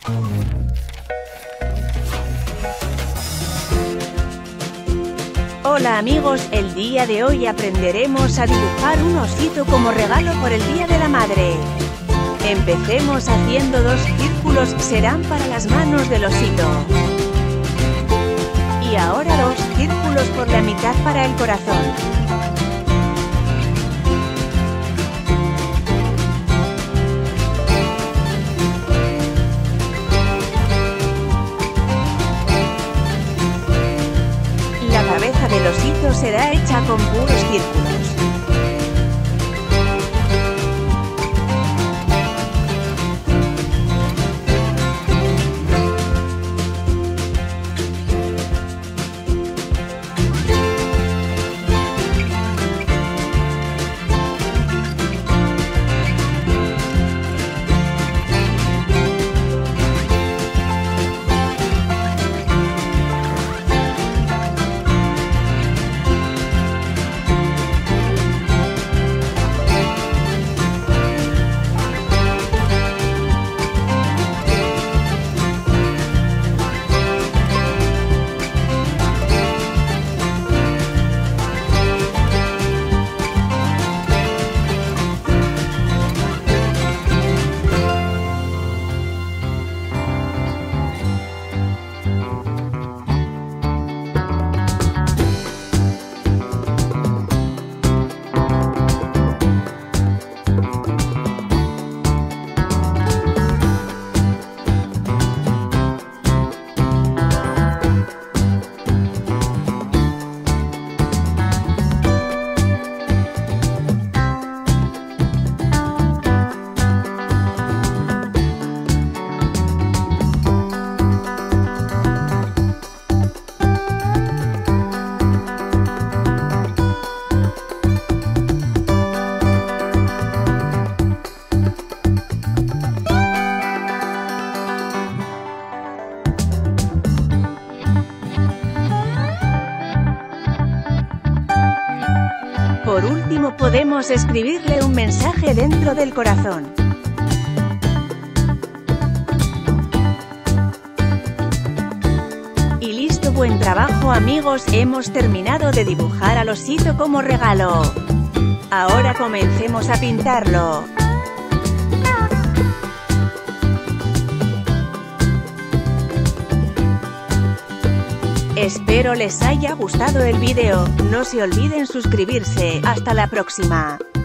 Hola amigos, el día de hoy aprenderemos a dibujar un osito como regalo por el Día de la Madre. Empecemos haciendo 2 círculos, serán para las manos del osito. Y ahora 2 círculos por la mitad para el corazón. La cabeza del osito será hecha con puros círculos. Por último podemos escribirle un mensaje dentro del corazón. Y listo, buen trabajo amigos, hemos terminado de dibujar al osito como regalo. Ahora comencemos a pintarlo. Espero les haya gustado el vídeo, no se olviden suscribirse, hasta la próxima.